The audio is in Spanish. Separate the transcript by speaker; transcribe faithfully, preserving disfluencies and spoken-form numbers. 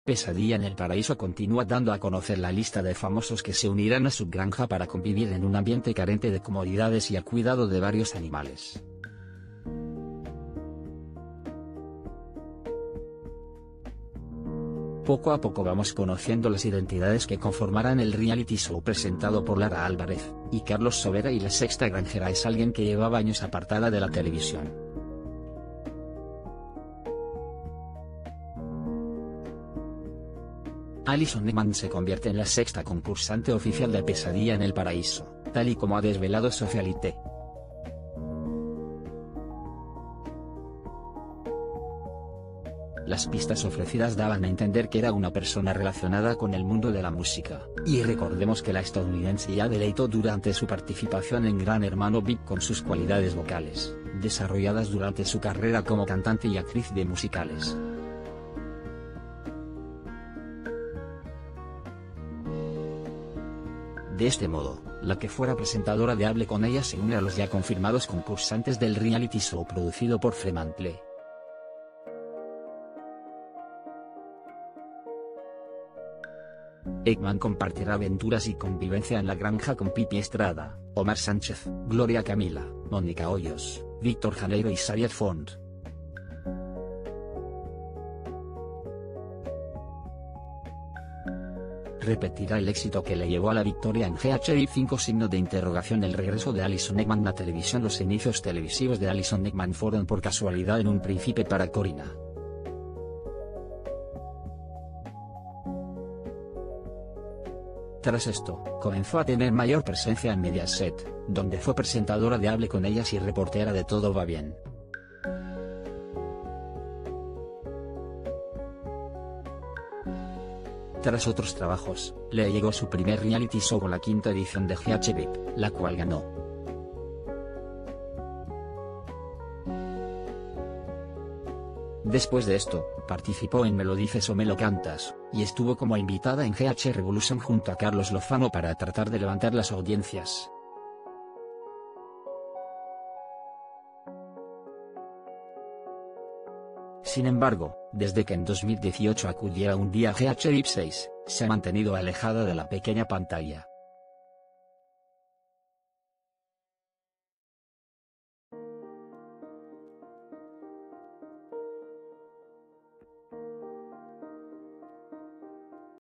Speaker 1: Pesadilla en el Paraíso continúa dando a conocer la lista de famosos que se unirán a su granja para convivir en un ambiente carente de comodidades y al cuidado de varios animales. Poco a poco vamos conociendo las identidades que conformarán el reality show presentado por Lara Álvarez y Carlos Sobera, y la sexta granjera es alguien que llevaba años apartada de la televisión. Alison Ekman se convierte en la sexta concursante oficial de Pesadilla en el Paraíso, tal y como ha desvelado Socialité. Las pistas ofrecidas daban a entender que era una persona relacionada con el mundo de la música, y recordemos que la estadounidense ya deleitó durante su participación en Gran Hermano V I P con sus cualidades vocales, desarrolladas durante su carrera como cantante y actriz de musicales. De este modo, la que fuera presentadora de Hable con ella se une a los ya confirmados concursantes del reality show producido por Fremantle. Ekman compartirá aventuras y convivencia en la granja con Pipi Estrada, Omar Sánchez, Gloria Camila, Mónica Hoyos, Víctor Janeiro y Xavier Font. Repetirá el éxito que le llevó a la victoria en G H I cinco signo de interrogación. El regreso de Alison Ekman a televisión. Los inicios televisivos de Alison Ekman fueron por casualidad en Un príncipe para Corina. Tras esto, comenzó a tener mayor presencia en Mediaset, donde fue presentadora de Hable con ellas y reportera de Todo va bien. Tras otros trabajos, le llegó su primer reality show con la quinta edición de G H V I P, la cual ganó. Después de esto, participó en Me lo dices o me lo cantas, y estuvo como invitada en G H Revolution junto a Carlos Lozano para tratar de levantar las audiencias. Sin embargo, desde que en dos mil dieciocho acudiera un día a G H V I P seis, se ha mantenido alejada de la pequeña pantalla.